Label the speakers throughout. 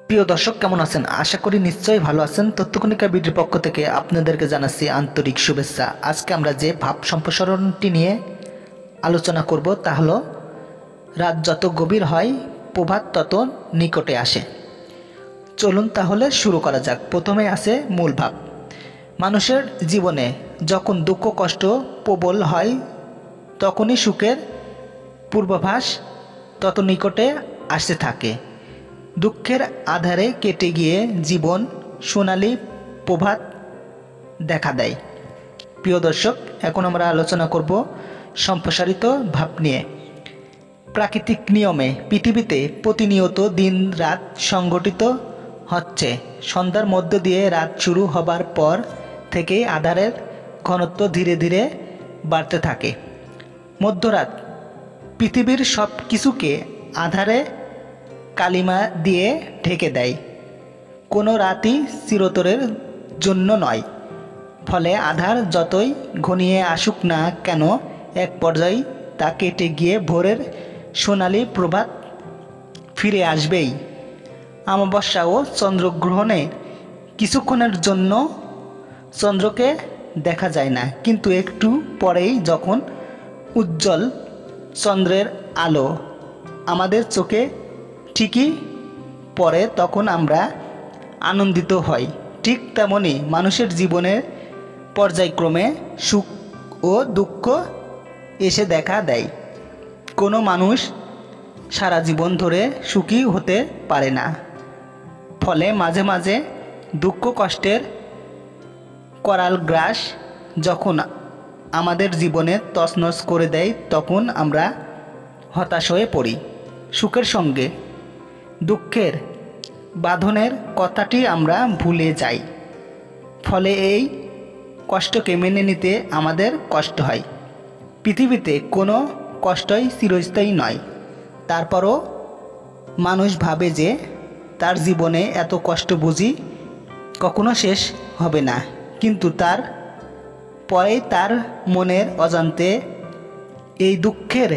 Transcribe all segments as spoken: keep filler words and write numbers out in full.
Speaker 1: প্রিয় দর্শক, কেমন আছেন? আশা করি নিশ্চয়ই ভালো আছেন। তথ্যকণিকা বিডির পক্ষ থেকে আপনাদেরকে জানাচ্ছি আন্তরিক শুভেচ্ছা। আজকে আমরা যে ভাব সম্প্রসারণটি নিয়ে আলোচনা করব তা হলো, রাত যত গভীর হয় প্রভাত তত নিকটে আসে। চলুন তাহলে শুরু করা যাক। প্রথমে আছে মূল ভাব। মানুষের জীবনে যখন দুঃখ কষ্ট প্রবল হয় তখনই সুখের পূর্বাভাস তত নিকটে আসতে থাকে। দুঃখের আধারে কেটে গিয়ে জীবন সোনালি প্রভাত দেখা দেয়। প্রিয় দর্শক, এখন আমরা আলোচনা করব সম্প্রসারিত ভাব নিয়ে। প্রাকৃতিক নিয়মে পৃথিবীতে প্রতিনিয়ত দিন রাত সংগঠিত হচ্ছে। সন্ধ্যার মধ্য দিয়ে রাত শুরু হবার পর থেকেই আধারের ঘনত্ব ধীরে ধীরে বাড়তে থাকে। মধ্যরাত পৃথিবীর সব কিছুকে আধারে কালিমা দিয়ে ঢেকে দেয়। কোনো রাতই চিরতরের জন্য নয়। ফলে আধার যতই ঘনিয়ে আসুক না কেন, এক পর্যায়ে তা কেটে গিয়ে ভোরের সোনালি প্রভাত ফিরে আসবেই। অমাবস্যা ও চন্দ্রগ্রহণে কিছুক্ষণের জন্য চন্দ্রকে দেখা যায় না, কিন্তু একটু পরেই যখন উজ্জ্বল চন্দ্রের আলো আমাদের চোখে ঠিকই পড়ে তখন আমরা আনন্দিত হই। ঠিক তেমনই মানুষের জীবনের পর্যায়ক্রমে সুখ ও দুঃখ এসে দেখা দেয়। কোনো মানুষ সারা জীবন ধরে সুখী হতে পারে না। ফলে মাঝে মাঝে দুঃখ কষ্টের করাল গ্রাস যখন আমাদের জীবনে তছনছ করে দেয় তখন আমরা হতাশ হয়ে পড়ি। সুখের সঙ্গে দুঃখের বাঁধনের কথাটি আমরা ভুলে যাই। ফলে এই কষ্টকে মেনে নিতে আমাদের কষ্ট হয়। পৃথিবীতে কোনো কষ্টই চিরস্থায়ী নয়। তারপরও মানুষ ভাবে যে তার জীবনে এত কষ্ট বুঝি কখনো শেষ হবে না, কিন্তু তার পরেই তার মনের অজান্তে এই দুঃখের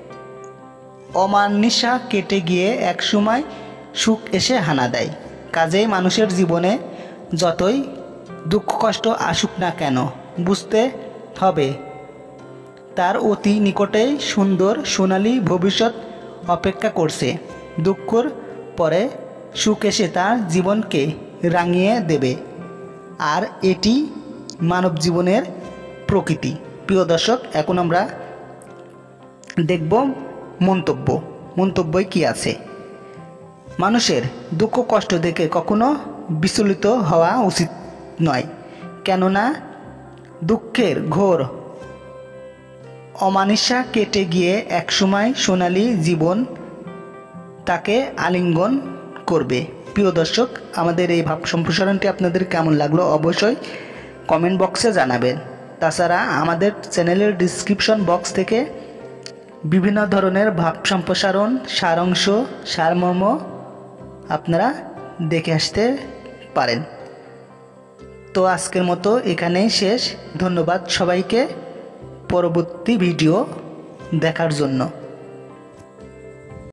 Speaker 1: অমানিসা কেটে গিয়ে একসময় সুখ এসে হানা দেয়। কাজেই মানুষের জীবনে যতই দুঃখ কষ্ট আসুক না কেন, বুঝতে হবে তার অতি নিকটেই সুন্দর সোনালি ভবিষ্যৎ অপেক্ষা করছে। দুঃখের পরে সুখ এসে তার জীবনকে রাঙিয়ে দেবে, আর এটি মানব জীবনের প্রকৃতি। প্রিয় দর্শক, এখন আমরা দেখব মন্তব্য। মন্তব্যই কি আছে? মানুষের দুঃখ কষ্ট দেখে কখনো বিচলিত হওয়া উচিত নয়, কেননা দুঃখের ঘোর অমানিসা কেটে গিয়ে একসময় সোনালি জীবন তাকে আলিঙ্গন করবে। প্রিয় দর্শক, আমাদের এই ভাব সম্প্রসারণটি আপনাদের কেমন লাগলো অবশ্যই কমেন্ট বক্সে জানাবেন। তাছাড়া আমাদের চ্যানেলের ডিসক্রিপশন বক্স থেকে বিভিন্ন ধরনের ভাব সম্প্রসারণ, সারাংশ, সারমর্ম আপনারা দেখে আসতে পারেন। তো আজকের মতো এখানেই শেষ। ধন্যবাদ সবাইকে পরবর্তী ভিডিও দেখার জন্য।